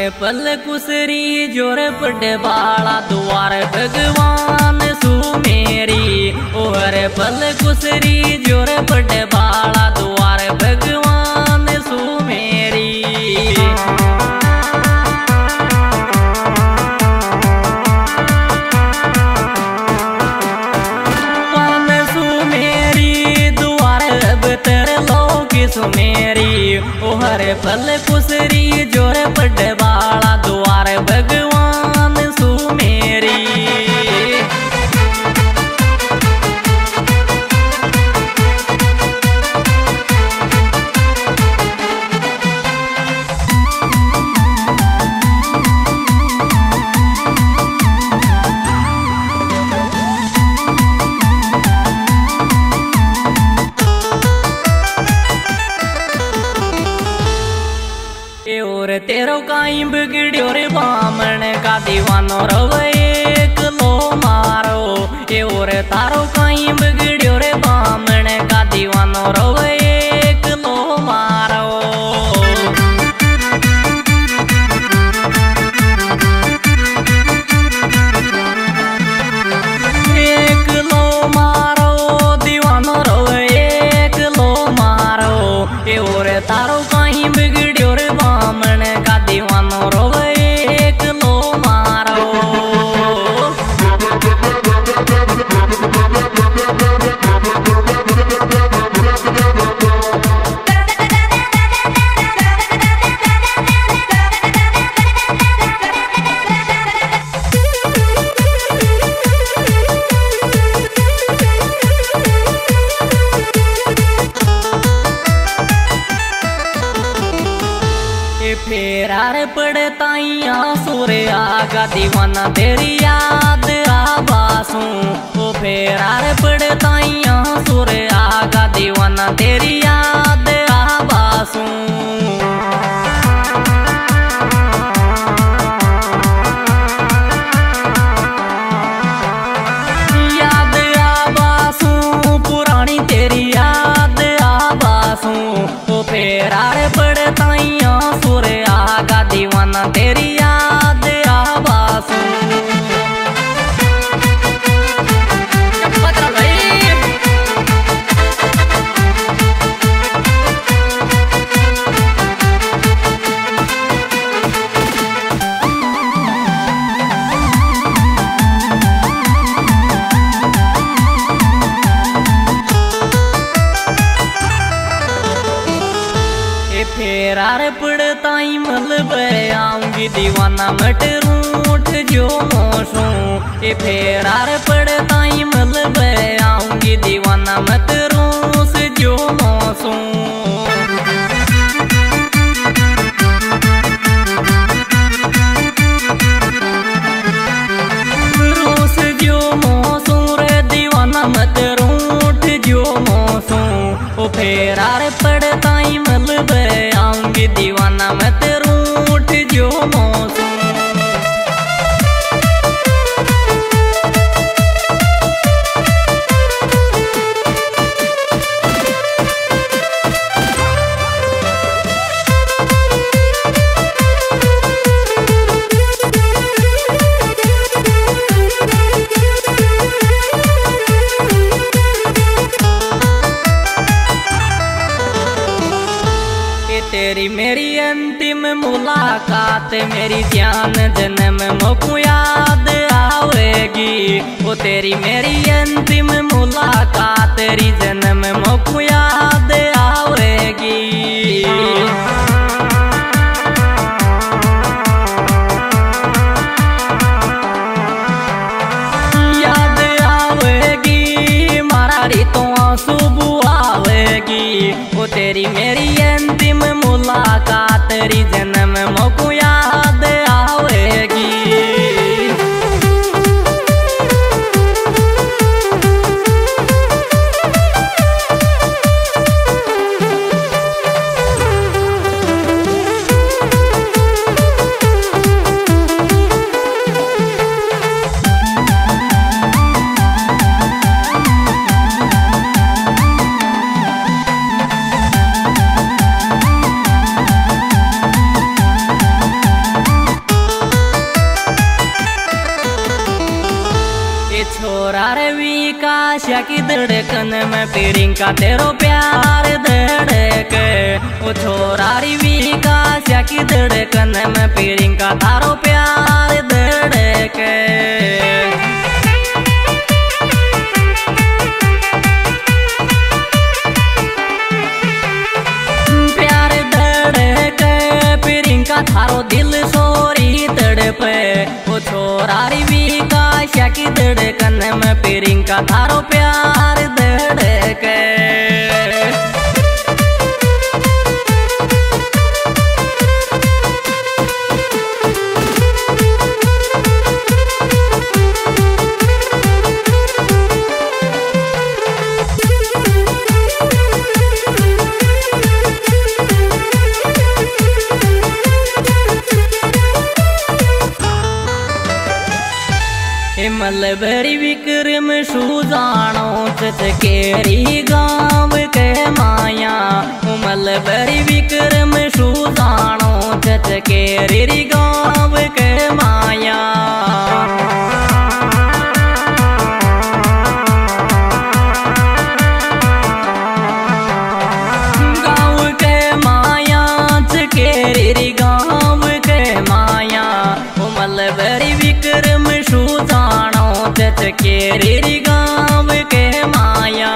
पल कुसरी जोर पड़े बाला द्वार भगवान सुमेरी। ओ हरे पल कुसरी जोर पड़े बाला द्वार भगवान सुमेरी। पान सुमेरी द्वार अब तेरे लोग सुमेरी। ओ हरे पल कुसरी जोर पड़े बाला द्वार भगवान सुमेरी। और तेरो काई बिगड़्यो रे बामण का दीवानो रवे एक लो मारो। और तारो काई बिगड़्यो रे बामण का दीवानो रवे एक लो मारो। एक लो मारो दीवानो रवे एक लो मारो। और तारो काई बिगड़्यो रे बामण का दीवानो रोवे एक लो मारो। फेरार पड़े ताइया सोरे आगा दीवाना तेरी याद आबासू। ओ फेरार पड़े ताइया सोरे आगा दीवाना तेरी याद आबासू। याद आबासू पुरानी तेरी याद आबासू। ओ फेरार पड़े ताइया सोरे आगा दीवाना तेरी याद आबासू। फेरार पड़ताई मल आऊंगी दीवाना मट रूठ जो मोसू। ए फेरार पड़ताई मल आऊंगी दीवाना मत रूस जो मोसू। रूस जो मोसू रे दीवाना मत रूठ जो मोसू। ओ फेरार पड़ताई मल आऊंगी दीवाना मत रूठ जो मोसू। तेरी मेरी अंतिम मुलाकात मेरी जान जन्म मोको याद आवेगी। वो तेरी मेरी अंतिम मुलाकात तेरी जन्म मोको याद आवेगी। याद आवेगी मारा री तो आंसू आवेगी। वो तेरी मेरी अंतिम मुलाकात तेरी जन्म मोको याद आवेगी। धड़कन में प्रियंका तेरो प्यार धड़के। ओ छोरा री विकास की धड़कन में प्रियंका थारो प्यार धड़के। प्यार धड़के प्रियंका थारो दिल सोरी तड़पे। ओ छोरा री विकास की धड़कन में प्रियंका थारो प्यार धड़के। मलबरी विक्रम सुजानो चचकेरी गाँव के माया। मलबरी विक्रम सुजानो चचकेरी गाँव के माया। गाँव के माया चकेरी गाँव के माया। मलबरी विक्रम सुजानो चचकेरी गाँव के माया।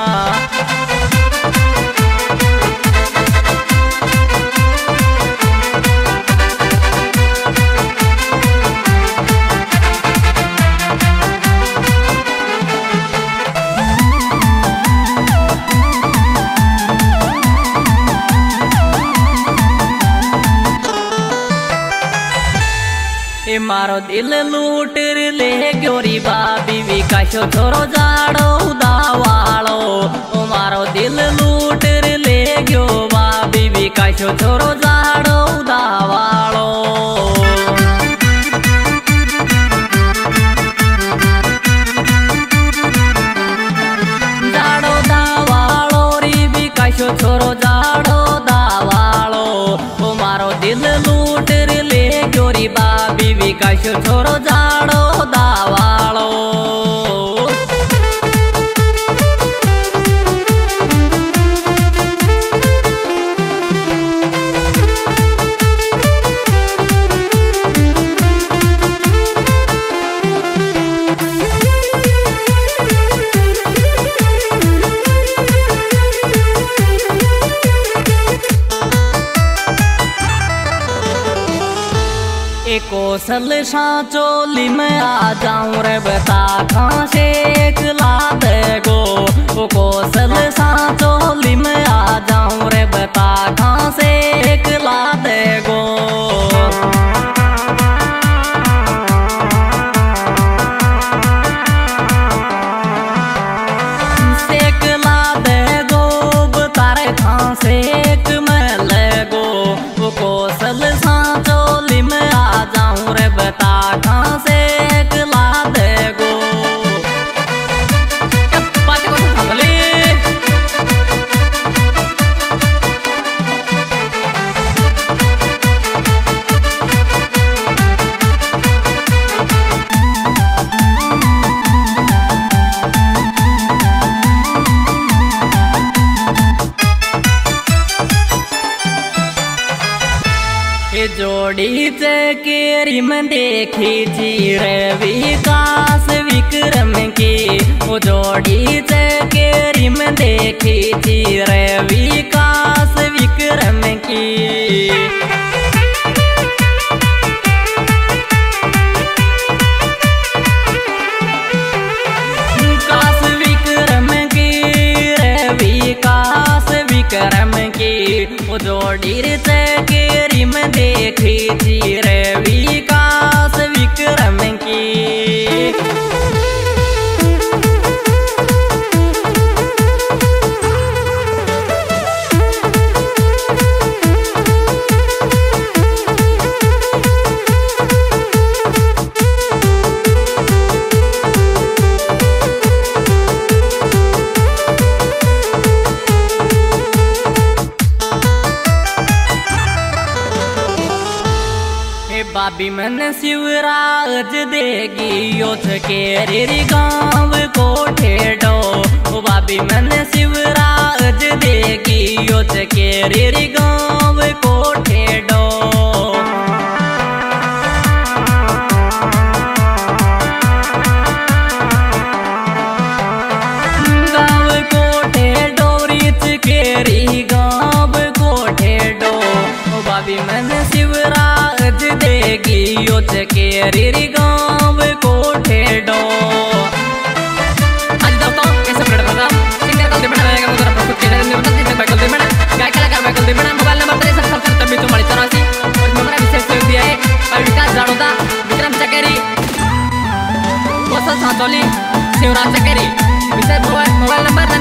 मारो दिल लूट ले गोरी बाबी विकासो छोरो जाड़ो दावालो। ओ मारो दिल लूट ले गयो बाबी विकासो छोरो जाड़ो दावालो। जाड़ो दावालो री विकासो छोरो जाड़ो दावालो। ओ मारो दिल लूट ले गोरी बाबी विकासो छोरो जाड़ो दावालो। कौशल सांचोली में आ जाऊं रे बता कहाँ से एक ला देगो। वो कौशल सांचोली में आ जाऊं रे बता कहाँ से एक ला देगो। सेक ला देगो बतारे कहाँ से एक में लेगो। वो कौशल सांचोली में आ जाऊं रे बता कहाँ से एक ला देगो। जोड़ी चकेरी में देखी जी रे विकास विक्रम की। वो जोड़ी चकेरी में देखी जी रे विकास विक्रम की। विकास विक्रम की रे विकास विक्रम की। वो जोड़ी चकेरी में देखी जी रे विकास विक्रम की। भाभी मन शिवराज देगी यो छकेरी गाँव को ठेडो। भाभी मन शिवराज देगी यो छकेरी गाँव को ठेडो। भाभी मन शिवराज देगी यो छकेरी गाँव को ठेडो। आज दोस्तों कैसे प्रोडक्ट बता सिंगर कल दिमना रहेगा मुझे अपना खुद के नरेंद्र बता दिन बैकल दिमना गाय कलाकार बैकल दिमना मोबाइल नंबर 6377 और नंबर विशेष सहयोग दिया है और विकास जाड़ोदा विक्रम चकेरी कौशल सातोली शिवराज चकेरी विशेष मोबाइल नंबर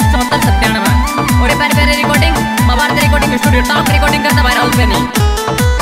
99 और recording mobile recording studio top recording करता है राहुल पेनी।